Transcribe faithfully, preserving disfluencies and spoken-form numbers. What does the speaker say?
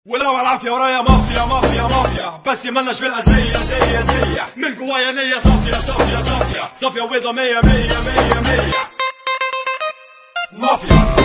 ولو العافية ورايا مافيا مافيا مافيا، بس يمناش في الأذية زي زي من جوايا نية صافية صافية صافية صافية وبيضة مية مية مية مية مافيا.